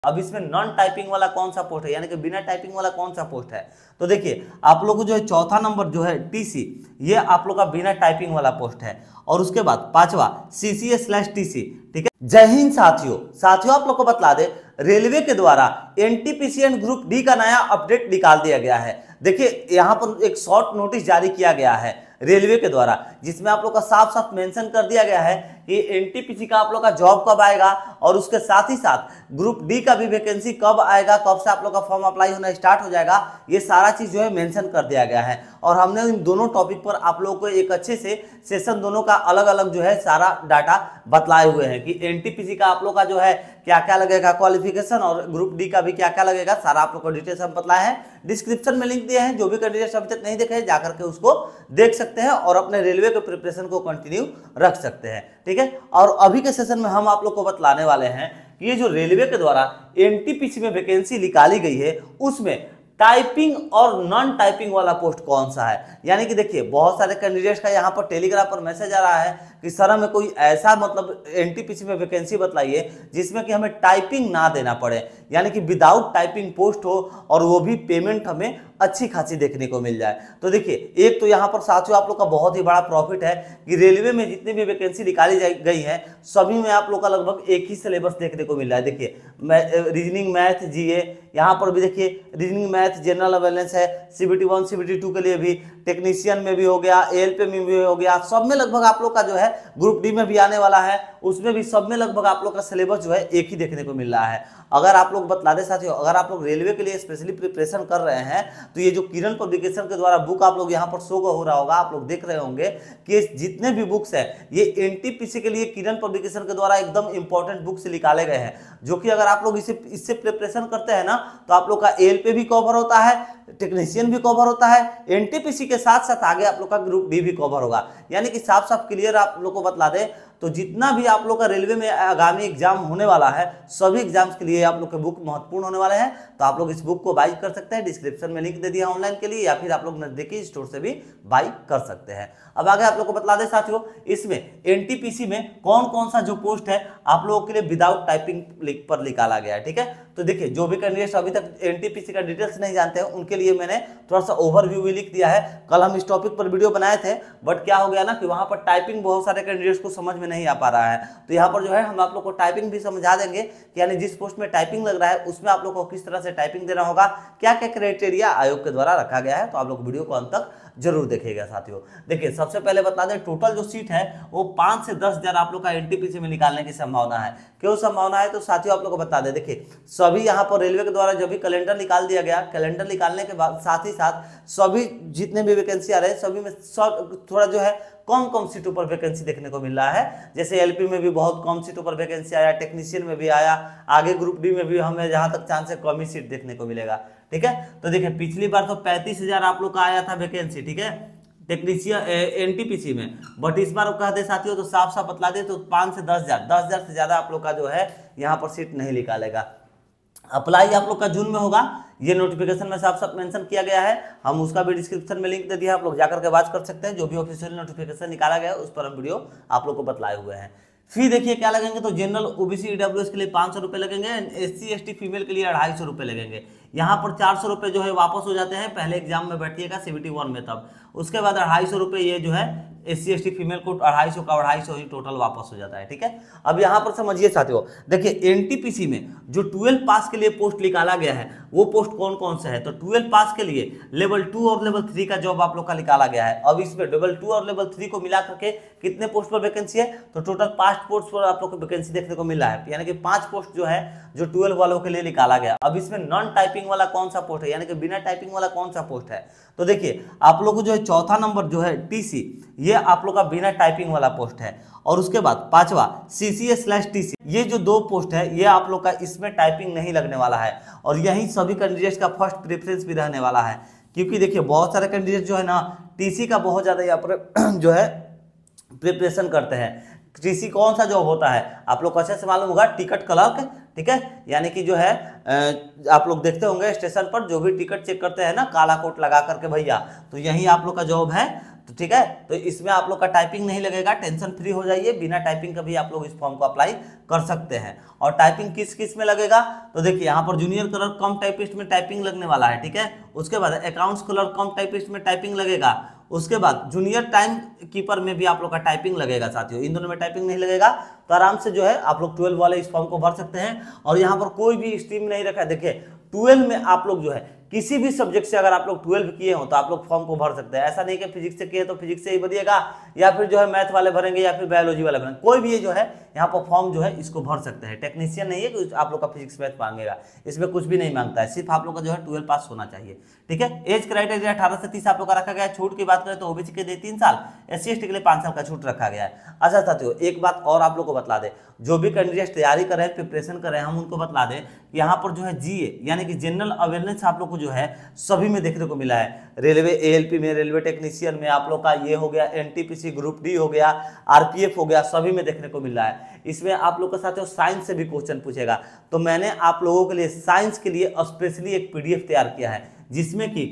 अब इसमें non typing वाला कौन सा पोस्ट है, यानी कि बिना टाइपिंग वाला कौन सा पोस्ट है। तो देखिए आप लोग को जो है चौथा नंबर जो है टीसी, ये आप लोग का बिना टाइपिंग वाला पोस्ट है। और उसके बाद पांचवा CCA/TC, ठीक है। जय हिंद साथियों, आप लोग को बतला दे रेलवे के द्वारा NTPC एंड ग्रुप डी का नया अपडेट निकाल दिया गया है। देखिए यहाँ पर एक शॉर्ट नोटिस जारी किया गया है रेलवे के द्वारा, जिसमें आप लोग का साफ साफ मेंशन कर दिया गया है कि NTPC का आप लोग का जॉब कब आएगा और उसके साथ ही साथ ग्रुप डी का भी वैकेंसी कब आएगा, कब से आप लोग का फॉर्म अप्लाई होना स्टार्ट हो जाएगा, ये सारा चीज जो है मेंशन कर दिया गया है। और हमने इन दोनों टॉपिक पर आप लोगों को एक अच्छे से सेशन दोनों का अलग अलग जो है सारा डाटा बतलाए हुए हैं कि NTPC का आप लोग का जो है क्या क्या लगेगा क्वालिफिकेशन और ग्रुप डी का भी क्या क्या लगेगा, सारा आप लोग को डिटेल्स हम बतलाए हैं। डिस्क्रिप्शन में लिंक दिए हैं, जो भी कैंडिडेट अभी तक नहीं देखे हैं जाकर के उसको देख सकते हैं और अपने रेलवे के प्रिपरेशन को कंटिन्यू रख सकते हैं, ठीक है। और अभी के सेशन में हम आप लोग को बतलाने वाले हैं कि ये जो रेलवे के द्वारा NTPC में वैकेंसी निकाली गई है उसमें टाइपिंग और नॉन टाइपिंग वाला पोस्ट कौन सा है। यानी कि देखिए बहुत सारे कैंडिडेट्स का यहाँ पर टेलीग्राम पर मैसेज आ रहा है कि सर हमें कोई ऐसा मतलब NTPC में वैकेंसी बताइए जिसमें कि हमें टाइपिंग ना देना पड़े, यानी कि विदाउट टाइपिंग पोस्ट हो और वो भी पेमेंट हमें अच्छी खासी देखने को मिल जाए। तो देखिए एक तो यहाँ पर साथियों आप लोग का बहुत ही बड़ा प्रॉफिट है कि रेलवे में जितनी भी वैकेंसी निकाली गई है सभी में आप लोग का लगभग एक ही सिलेबस देखने को मिल रहा है। देखिए रीजनिंग, मैथ, GA, यहाँ पर भी देखिए रीजनिंग, मैथ, जनरल अवेयरनेस है, CBT 1 CBT 2 के लिए भी, टेक्नीशियन में भी हो गया, ALP में भी हो गया, सब में लगभग आप लोग का जो है ग्रुप डी में भी आने वाला है उसमें भी सब में लगभग आप लोग का सिलेबस जो है एक ही देखने को मिल रहा है। अगर आप लोग बतला दे साथियों, अगर आप लोग रेलवे के लिए स्पेशली प्रिपरेशन कर रहे हैं तो ये जो किरण पब्लिकेशन के द्वारा बुक आप लोग यहाँ पर शो हो रहा होगा, आप लोग देख रहे होंगे कि जितने भी बुक्स है ये NTPC के लिए किरण पब्लिकेशन के द्वारा एकदम इंपॉर्टेंट बुक से निकाले गए हैं, जो कि अगर आप लोग इससे प्रिपरेशन करते हैं ना तो आप लोग का ALP भी कवर होता है, टेक्नीशियन भी कवर होता है, NTPC के साथ साथ आगे आप लोग का ग्रुप डी भी कवर होगा। यानी कि साफ साफ क्लियर आप लोग को बतला दे तो जितना भी आप लोग का रेलवे में आगामी एग्जाम होने वाला है सभी एग्जाम्स के लिए आप लोग के बुक महत्वपूर्ण होने वाले हैं। तो आप लोग इस बुक को बाई कर सकते हैं, डिस्क्रिप्शन में लिंक दे दिया ऑनलाइन के लिए, या फिर आप लोग नजदीकी स्टोर से भी बाई कर सकते हैं। अब आगे आप लोग को बतला दे साथियों इसमें NTPC में कौन कौन सा जो पोस्ट है आप लोगों के लिए विदाउट टाइपिंग पर निकाला गया है, ठीक है। तो देखिए जो भी कैंडिडेट्स अभी तक NTPC का डिटेल्स नहीं जानते हैं उनके लिए मैंने थोड़ा सा ओवरव्यू भी लिख दिया है। कल हम इस टॉपिक पर वीडियो बनाए थे बट क्या हो गया ना कि वहां पर टाइपिंग बहुत सारे कैंडिडेट्स को समझ में नहीं आ पा रहा है, तो यहाँ पर जो है हम आप लोग को टाइपिंग भी समझा देंगे कि यानी जिस पोस्ट में टाइपिंग लग रहा है उसमें आप लोग को किस तरह से टाइपिंग देना होगा, क्या क्या क्राइटेरिया आयोग के द्वारा रखा गया है। तो आप लोग वीडियो को अंत तक जरूर देखिएगा साथियों। देखिए सबसे पहले बता दें टोटल जो सीट है वो 5 से 10 हजार आप लोग का NTPC में निकालने की संभावना है। क्यों संभावना है तो साथियों आप लोग को बता दें, देखिए सभी यहाँ पर रेलवे के द्वारा जब भी कैलेंडर निकाल दिया गया, कैलेंडर निकालने के बाद साथ ही साथ सभी जितने भी वैकेंसी आ रहे हैं सभी में थोड़ा जो है कम सीटों पर वैकेंसी देखने को मिल रहा है। जैसे LP में भी बहुत कम सीटों पर वैकेंसी आया, टेक्नीशियन में भी आया, आगे ग्रुप डी में भी हमें जहां तक चांस है कम ही सीट देखने को मिलेगा, ठीक है। तो देखिए पिछली बार तो 35,000 आप लोग का आया था वैकेंसी, ठीक है, टेक्नीशियन NTPC में, बट इस बार कहते साथियों तो साफ साफ बतला दे तो 5 से 10,000 से ज्यादा आप लोग का जो है यहाँ पर सीट नहीं निकालेगा। अप्लाई आप लोग का जून में होगा, ये नोटिफिकेशन में साफ साफ मेंशन किया गया है, हम उसका भी डिस्क्रिप्शन में लिंक दे दिया, आप लोग जाकर के बात कर सकते हैं। जो भी ऑफिशियल नोटिफिकेशन निकाला गया है उस पर हम वीडियो आप लोग को बतलाए हुए हैं। फी देखिए क्या लगेंगे तो जनरल OBC EWS के लिए 500 रुपये लगेंगे, SC ST फीमेल के लिए 250 रुपये लगेंगे। यहाँ पर 400 रुपये जो है वापस हो जाते हैं पहले एग्जाम में बैठिएगा CBT 1 में, तब उसके बाद 250 रुपये ये जो है SC ST फीमेल को 250 का 250 ही टोटल वापस हो जाता है, ठीक है। अब यहाँ पर समझिए साथियों, देखिए NTPC में जो 12 पास के लिए पोस्ट निकाला गया है वो पोस्ट कौन कौन सा है तो 12 पास के लिए लेवल 2 और लेवल 3 का जॉब आप लोग का निकाला गया है। अब इसमें लेवल 2 और लेवल 3 को मिला करके कितने पोस्ट पर वैकेंसी है तो टोटल 5 पोस्ट पर आप लोग को वैकेंसी देखने को मिल रहा है, यानी कि 5 पोस्ट जो है जो 12 वालों के लिए निकाला गया। अब इसमें नॉन टाइपिंग वाला कौन सा पोस्ट है, यानी कि बिना टाइपिंग वाला कौन सा पोस्ट है तो देखिए आप लोग को जो है चौथा नंबर जो है TC, ये आप लोग का बिना टाइपिंग वाला पोस्ट है। और उसके बाद पांचवा CCA/TC, ये जो 2 पोस्ट है ये आप लोग का इसमें टाइपिंग नहीं लगने वाला है और यही सभी कैंडिडेट्स का फर्स्ट प्रेफरेंस भी रहने वाला है, क्योंकि देखिए बहुत सारे कैंडिडेट जो है ना TC का बहुत ज्यादा यहाँ पर जो है प्रिपरेशन करते हैं। TC कौन सा जॉब होता है आप लोग को अच्छे से मालूम होगा, टिकट क्लर्क, ठीक है, यानी कि जो है आप लोग देखते होंगे स्टेशन पर जो भी टिकट चेक करते हैं ना काला कोट लगा करके भैया, तो यही आप लोग का जॉब है। तो ठीक है, तो इसमें आप लोग का टाइपिंग नहीं लगेगा, टेंशन फ्री हो जाइए, बिना टाइपिंग का भी आप लोग इस फॉर्म को अप्लाई कर सकते हैं। और टाइपिंग किस किस में लगेगा, तो देखिए यहाँ पर जूनियर क्लर्क कम टाइपिस्ट में टाइपिंग लगने वाला है, ठीक है। उसके बाद अकाउंट्स क्लर्क कम टाइपिस्ट में टाइपिंग लगेगा। उसके बाद जूनियर टाइम कीपर में भी आप लोग का टाइपिंग लगेगा साथियों। इन दोनों में टाइपिंग नहीं लगेगा, तो आराम से जो है आप लोग 12 वाले इस फॉर्म को भर सकते हैं। और यहाँ पर कोई भी स्ट्रीम नहीं रखा है, देखिए 12 में आप लोग जो है किसी भी सब्जेक्ट से अगर आप लोग 12 किए हो तो आप लोग फॉर्म को भर सकते हैं। ऐसा नहीं कि फिजिक्स से किए तो फिजिक्स से ही भरिएगा, या फिर जो है मैथ वाले भरेंगे या फिर बायोलॉजी वाले भरेंगे, कोई भी ये जो है यहाँ पर फॉर्म जो है इसको भर सकते हैं। टेक्नीशियन नहीं है कि आप लोग का फिजिक्स मैथ मांगेगा, इसमें कुछ भी नहीं मांगता है, सिर्फ आप लोग का जो है 12 पास होना चाहिए, ठीक है। एज क्राइटेरिया 18 से 30 आप लोग का रखा गया है। छूट की बात करें तो ओबीसी के लिए 3 साल, SC ST के लिए 5 साल का छूट रखा गया है। अच्छा साथियों, एक बात और आप लोग को बतला दें, जो भी कैंडिडेट तैयारी कर रहे हैं, प्रिपरेशन कर रहे हैं, हम उनको बतला दें यहाँ पर जो है GA यानी कि जनरल अवेयरनेस आप लोग को जो है सभी में देखने को मिला है। रेलवे ALP में, रेलवे टेक्नीशियन में आप लोग का ये हो गया, NTPC ग्रुप D हो गया, RPF हो गया, सभी में देखने को मिल रहा है। इसमें आप लोग के साथ साइंस से भी क्वेश्चन पूछेगा, तो मैंने आप लोगों के लिए साइंस के लिए स्पेशली एक PDF तैयार किया है, जिसमें कि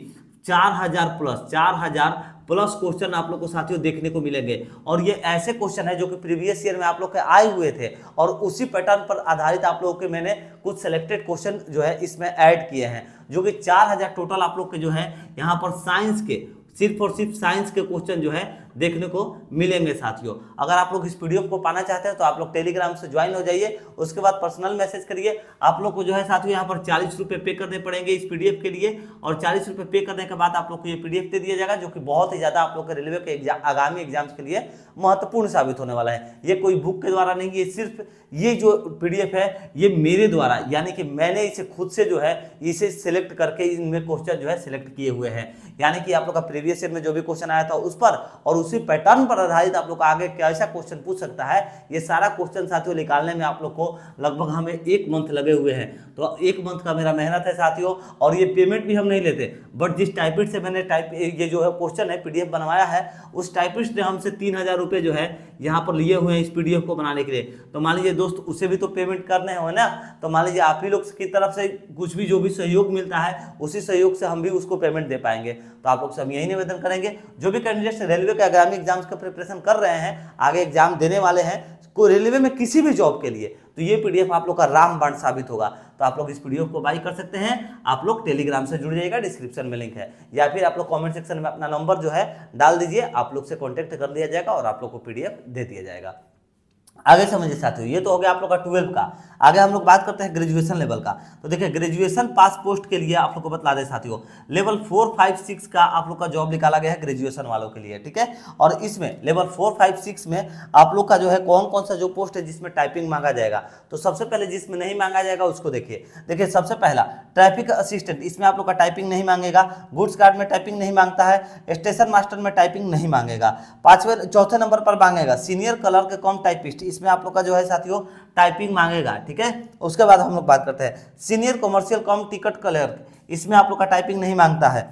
4000 प्लस क्वेश्चन आप लोग को साथियों देखने को मिलेंगे। और ये ऐसे क्वेश्चन है जो कि प्रीवियस ईयर में आप लोग के आए हुए थे, और उसी पैटर्न पर आधारित आप लोगों के मैंने कुछ सिलेक्टेड क्वेश्चन जो है इसमें ऐड किए हैं, जो कि 4000 टोटल आप लोग के जो है यहाँ पर साइंस के, सिर्फ और सिर्फ साइंस के क्वेश्चन जो है देखने को मिलेंगे साथियों। अगर आप लोग इस PDF को पाना चाहते हैं तो आप लोग टेलीग्राम से ज्वाइन हो जाइए, उसके बाद पर्सनल मैसेज करिए। आप लोग को जो है साथियों यहाँ पर 40 रुपये पे करने पड़ेंगे इस PDF के लिए, और 40 रुपये पे करने के बाद आप लोग को ये PDF दे दिया जाएगा, जो कि बहुत ही ज़्यादा आप लोग के रेलवे के आगामी एग्जाम्स के लिए महत्वपूर्ण साबित होने वाला है। ये कोई बुक के द्वारा नहीं, ये सिर्फ ये जो PDF है ये मेरे द्वारा, यानी कि मैंने इसे खुद से जो है इसे सिलेक्ट करके इनमें क्वेश्चन जो है सिलेक्ट किए हुए हैं। यानी कि आप लोग का प्रीवियस ईयर में जो भी क्वेश्चन आया था उस पर, और उसी पैटर्न पर आधारित आप लोग आगे कैसा क्वेश्चन पूछ सकता है, ये सारा क्वेश्चन साथियों निकालने में आप लोग को लगभग हमें 1 मंथ लगे हुए हैं। तो 1 मंथ का मेरा मेहनत है साथियों, और ये पेमेंट भी हम नहीं लेते, बट जिस टाइपिस्ट से मैंने ये जो है क्वेश्चन है PDF बनवाया है, उस टाइपिस्ट ने हमसे 3000 रुपये जो है यहाँ पर लिए हुए हैं इस PDF को बनाने के लिए। तो मान लीजिए दोस्त, उसे भी तो पेमेंट करने हो ना, तो मान लीजिए आप ही लोग की तरफ से कुछ भी जो भी सहयोग मिलता है, उसी सहयोग से हम भी उसको पेमेंट दे पाएंगे। तो आप लोग से हम यही निवेदन करेंगे, जो भी कैंडिडेट्स रेलवे के आगामी एग्जाम्स का प्रिपरेशन कर रहे हैं, आगे एग्जाम देने वाले हैं, कोई रेलवे में किसी भी जॉब के लिए, तो ये PDF आप लोग का रामबाण साबित होगा। तो आप लोग इस PDF को बाई कर सकते हैं। आप लोग टेलीग्राम से जुड़ जाइएगा, डिस्क्रिप्शन में लिंक है, या फिर आप लोग कमेंट सेक्शन में अपना नंबर जो है डाल दीजिए, आप लोग से कॉन्टेक्ट कर लिया जाएगा और आप लोग को PDF दे दिया जाएगा। आगे समझिए साथियों, ये तो हो गया आप लोग का 12 का। आगे हम लोग बात करते हैं ग्रेजुएशन लेवल का। तो देखिए ग्रेजुएशन पास पोस्ट के लिए आप लोग को बतला दें साथियों, लेवल 4, 5, 6 का आप लोग का जॉब निकाला गया है ग्रेजुएशन वालों के लिए, ठीक है। और इसमें लेवल 4, 5, 6 में आप लोग का जो है कौन कौन सा जो पोस्ट है जिसमें टाइपिंग मांगा जाएगा। तो सबसे पहले जिसमें नहीं मांगा जाएगा उसको देखिए सबसे पहला ट्रैफिक असिस्टेंट, इसमें आप लोग का टाइपिंग नहीं मांगेगा। गुड्स गार्ड में टाइपिंग नहीं मांगता है। स्टेशन मास्टर में टाइपिंग नहीं मांगेगा। चौथे नंबर पर मांगेगा सीनियर क्लर्क कम टाइपिस्ट, इसमें आप लोग का जो है साथियों टाइपिंग मांगेगा, ठीक है। उसके बाद हम लोग बात करते हैं senior commercial cum ticket clerk, इसमें आप लोग का टाइपिंग नहीं मांगता है।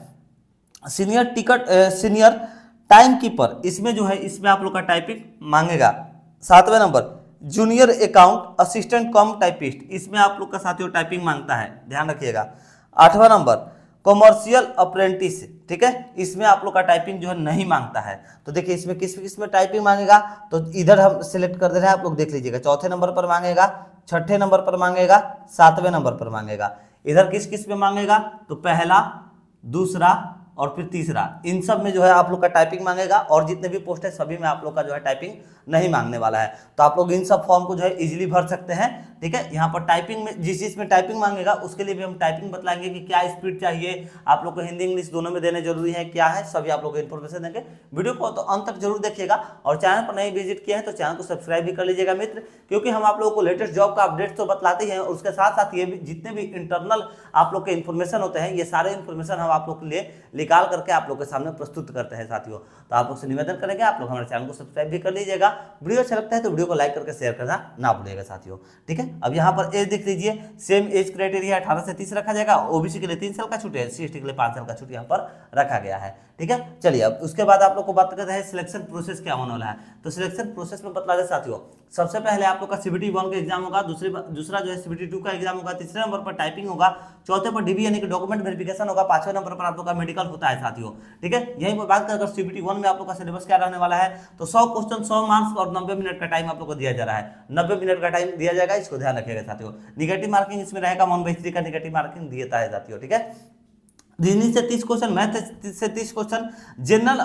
सीनियर टाइम कीपर, इसमें जो है इसमें आप लोग का टाइपिंग मांगेगा। 7वें number junior account assistant cum typist, इसमें आप लोग का साथियों टाइपिंग मांगता है, ध्यान रखिएगा। 8वां नंबर कमर्शियल अप्रेंटिस, ठीक है, इसमें आप लोग का टाइपिंग जो है नहीं मांगता है। तो देखिए इसमें किस में टाइपिंग मांगेगा, तो इधर हम सिलेक्ट कर दे रहे हैं, आप लोग देख लीजिएगा। चौथे नंबर पर मांगेगा, छठे नंबर पर मांगेगा, 7वें नंबर पर मांगेगा। इधर किस में मांगेगा, तो पहला, दूसरा और फिर तीसरा, इन सब में जो है आप लोग का टाइपिंग मांगेगा। और जितने भी पोस्ट है सभी में आप लोग का जो है टाइपिंग नहीं मांगने वाला है। तो आप लोग इन सब फॉर्म को जो है इजीली भर सकते हैं, ठीक है। यहाँ पर टाइपिंग में जिस चीज में टाइपिंग मांगेगा उसके लिए भी हम टाइपिंग बतलाएंगे कि क्या स्पीड चाहिए, आप लोग को हिंदी इंग्लिश दोनों में देने जरूरी है, क्या है, सभी आप लोग को इन्फॉर्मेशन देंगे। वीडियो को तो अंत तक जरूर देखिएगा, और चैनल पर नहीं विजिट किया है तो चैनल को सब्सक्राइब भी कर लीजिएगा मित्र, क्योंकि हम आप लोगों को लेटेस्ट जॉब का अपडेट तो बतलाते हैं, और उसके साथ साथ ये भी जितने भी इंटरनल आप लोग के इन्फॉर्मेशन होते हैं, ये सारे इन्फॉर्मेशन हम आप लोग के लिए निकाल करके आप लोग के सामने प्रस्तुत करते हैं साथियों। तो आप लोग से निवेदन करेंगे आप लोग हमारे चैनल को सब्सक्राइब भी कर लीजिएगा। वीडियो अच्छा लगता है तो वीडियो को लाइक करके शेयर करना ना भूलिएगा साथियों, ठीक है। है। अब यहाँ पर एज देख लीजिए, सेम एज क्राइटेरिया 18 से 30 रखा जाएगा। ओबीसी के लिए 3 साल का छूट है, SC/ST के लिए 5 साल का छूट यहाँ पर रखा गया है। ठीक है, चलिए अब उसके बाद आप लोग को बात करते हैं सिलेक्शन प्रोसेस क्या होने वाला है। तो सिलेक्शन प्रोसेस में बता दें साथियों, सबसे पहले आप लोग का CBT 1 का एग्जाम होगा, दूसरा जो है CBT 2 का एग्जाम होगा, तीसरे नंबर पर टाइपिंग होगा, चौथे पर DB यानी कि डॉक्यूमेंट वेरिफिकेशन होगा, पांचवें नंबर पर आप लोग का मेडिकल होता है साथियों। ठीक है, यहीं पर बात करें अगर CBT 1 में आप लोग का सिलेबस क्या रहने वाला है, तो 100 क्वेश्चन 100 मार्क्स और 90 मिनट का टाइम आप लोग को दिया जा रहा है। 90 मिनट का टाइम दिया जाएगा, इसको ध्यान रखिएगा साथियों। निगेटिव मार्किंग इसमें रहेगा, 1/3 का निगेटिव मार्किंग दिया है साथियों। ठीक है, रीजनिंग से 30 क्वेश्चन, मैथ से 30 क्वेश्चन, जनरल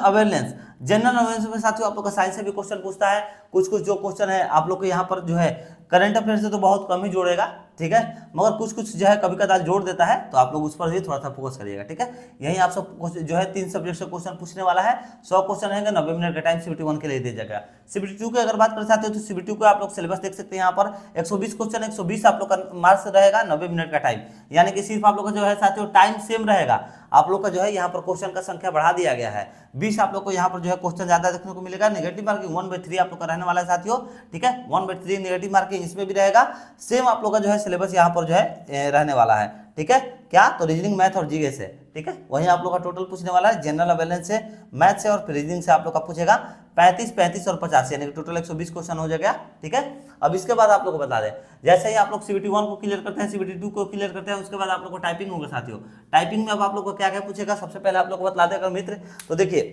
अवेयरनेस में साथियों आप लोग का साइंस से भी क्वेश्चन पूछता है। कुछ जो क्वेश्चन है आप लोग को यहाँ पर जो है करंट अफेयर से तो बहुत कम ही जोड़ेगा। ठीक है, मगर कुछ जो है कभी कदार जोड़ देता है, तो आप लोग उस पर भी थोड़ा सा फोकस करिएगा। ठीक है, यही आप सब जो है 3 सब्जेक्ट से क्वेश्चन पूछने वाला है। 100 क्वेश्चन रहेंगे, 90 मिनट का टाइम CBT 1 के लिए दिया जाएगा। CBT 2 की अगर बात कर सकते हो तो CBT 2 का आप लोग सिलेबस देख सकते हैं। यहाँ पर 120 क्वेश्चन, 120 आप लोग का मार्क्स रहेगा, 90 मिनट का टाइम, यानी कि सिर्फ आप लोग का जो है साथियों टाइम सेम रहेगा। आप लोग का जो है यहाँ पर क्वेश्चन का संख्या बढ़ा दिया गया है, 20 आप लोग को यहाँ पर जो है क्वेश्चन ज्यादा देखने को मिलेगा। नेगेटिव मार्किंग 1/3 आप लोग का रहने वाला है साथियों। ठीक है, 1/3 नेगेटिव मार्किंग इसमें भी रहेगा। सेम आप लोग का जो है सिलेबस यहाँ पर जो है रहने वाला है। ठीक है, क्या तो रीजनिंग, मैथ और जीके से। ठीक है, वहीं आप लोग का टोटल पूछने वाला है जनरल अवेयरनेस से, मैथ से और रीजनिंग से आप लोग का पूछेगा 35 और 50, यानी कि टोटल 120 क्वेश्चन हो जाएगा। ठीक है, अब इसके बाद आप लोग को बता दें, जैसे ही आप लोग CBT 1 को क्लियर करते हैं, CBT 2 को क्लियर करते हैं, उसके बाद आप लोग को टाइपिंग होगा साथियों। टाइपिंग में अब आप लोग को क्या क्या पूछेगा, सबसे पहले आप लोग को बता दें अगर मित्र, तो देखिए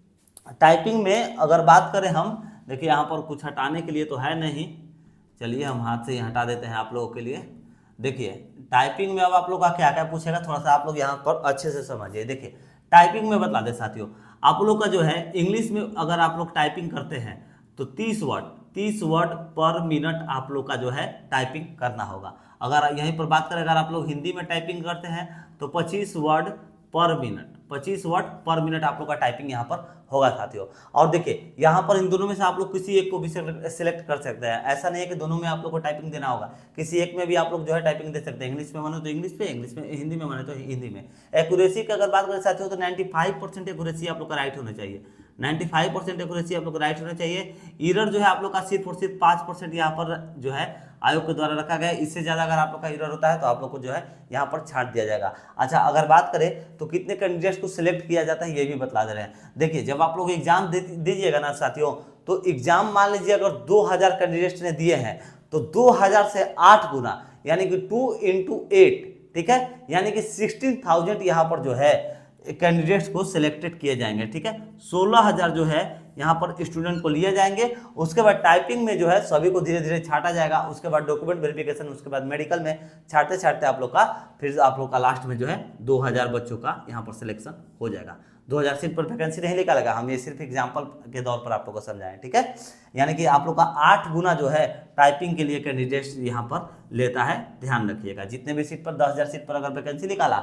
टाइपिंग में अगर बात करें हम, देखिए यहाँ पर कुछ हटाने के लिए तो है नहीं, चलिए हम हाथ से ही हटा देते हैं आप लोगों के लिए। देखिए टाइपिंग में अब आप लोग का क्या क्या पूछेगा, थोड़ा सा आप लोग यहाँ पर अच्छे से समझिए। देखिए टाइपिंग में बता दें साथियों, आप लोग का जो है इंग्लिश में अगर आप लोग टाइपिंग करते हैं तो 30 वर्ड पर मिनट आप लोग का जो है टाइपिंग करना होगा। अगर यहीं पर बात करें, अगर आप लोग हिंदी में टाइपिंग करते हैं तो 25 वर्ड पर मिनट आप लोग का टाइपिंग यहाँ पर होगा साथियों। और देखिए यहाँ पर इन दोनों में से आप लोग किसी एक को भी सिलेक्ट कर सकते हैं, ऐसा नहीं है कि दोनों में आप लोग को टाइपिंग देना होगा, किसी एक में भी आप लोग जो है टाइपिंग दे सकते हैं। इंग्लिश में माने तो इंग्लिश पे, हिंदी में माने तो हिंदी में। एक्यूरेसी की अगर बात करें साथियों तो 95% एक्यूरेसी आप लोग का राइट होना चाहिए, 95% एक्यूरेसी आप लोग का राइट होना चाहिए। एरर जो है आप लोग का सिर्फ और सिर्फ 5% यहाँ पर जो है आयोग के द्वारा रखा गया है। इससे ज़्यादा अगर आप लोग का एरर होता है तो आप लोग को जो है यहाँ पर छांट दिया जाएगा। अच्छा, अगर बात करें तो कितने कैंडिडेट्स को सिलेक्ट किया जाता है ये भी बतला दे रहे हैं। देखिए जब आप लोग एग्जाम दीजिएगा ना साथियों, तो एग्जाम मान लीजिए अगर 2000 कैंडिडेट्स ने दिए हैं तो 2000 से 8 गुना, यानी कि 2 × 8, ठीक है, यानी कि 16,000 यहाँ पर जो है कैंडिडेट्स को सिलेक्टेड किए जाएंगे। ठीक है, 16,000 जो है यहाँ पर स्टूडेंट को लिए जाएंगे। उसके बाद टाइपिंग में जो है सभी को धीरे धीरे छांटा जाएगा, उसके बाद डॉक्यूमेंट वेरिफिकेशन, उसके बाद मेडिकल में छांटते आप लोग का फिर आप लोग का लास्ट में जो है 2000 बच्चों का यहाँ पर सिलेक्शन हो जाएगा। 2000 सीट पर वैकेंसी नहीं निकालेगा, हम ये सिर्फ एग्जाम्पल के तौर पर आप लोग को समझाएं। ठीक है, यानी कि आप लोग का 8 गुना जो है टाइपिंग के लिए कैंडिडेट्स यहाँ पर लेता है, ध्यान रखिएगा। जितने भी सीट पर 10,000 सीट पर अगर वैकेंसी निकाला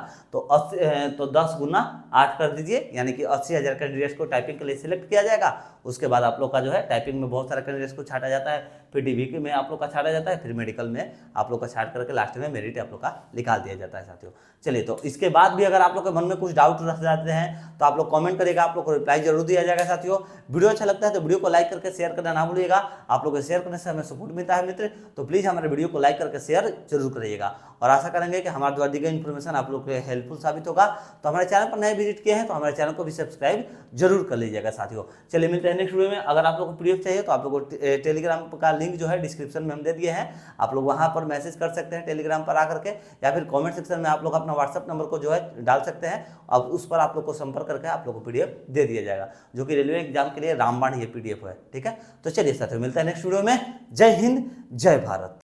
तो 10 गुना 8 कर दीजिए, यानी कि 80,000 कैंडिडेट्स को टाइपिंग के लिए सिलेक्ट किया जाएगा। उसके बाद आप लोग का जो है टाइपिंग में बहुत सारे कैंडिडेट्स को छाटा जाता है, फिर DB में आप लोग का छाटा जाता है, फिर मेडिकल में आप लोग का छाट करके लास्ट में मेरिट आप लोग का निकाल दिया जाता है साथियों। चलिए, तो इसके बाद भी अगर आप लोग के मन में कुछ डाउट रह जाते हैं तो आप लोग कमेंट करिएगा, आप लोग को रिप्लाई जरूर दिया जाएगा साथियों। वीडियो अच्छा लगता है तो वीडियो को लाइक करके शेयर करना ना भूलिएगा। आप लोग को शेयर करने से हमें सपोर्ट मिलता है मित्र, तो प्लीज़ हमारे वीडियो को लाइक करके शेयर जरूर करिएगा। और आशा करेंगे कि हमारे द्वारा दी गई इन्फॉर्मेशन आप लोग के हेल्पफुल साबित होगा। तो हमारे चैनल पर नए विजिट किए हैं तो हमारे चैनल को भी सब्सक्राइब जरूर कर लीजिएगा साथियों। चलिए, मिलते हैं नेक्स्ट वीडियो में। अगर आप लोग को PDF चाहिए तो आप लोग को टेलीग्राम का लिंक जो है डिस्क्रिप्शन में हम दे दिए हैं, आप लोग वहां पर मैसेज कर सकते हैं टेलीग्राम पर आकर के, या फिर कमेंट सेक्शन में आप लोग अपना व्हाट्सअप नंबर को जो है डाल सकते हैं। अब उस पर आप लोग को संपर्क करके आप लोग को PDF दे दिया जाएगा, जो कि रेलवे एग्जाम के लिए रामबाण ये PDF है। ठीक है, तो चलिए साथियों मिलते हैं नेक्स्ट वीडियो में। जय हिंद, जय भारत।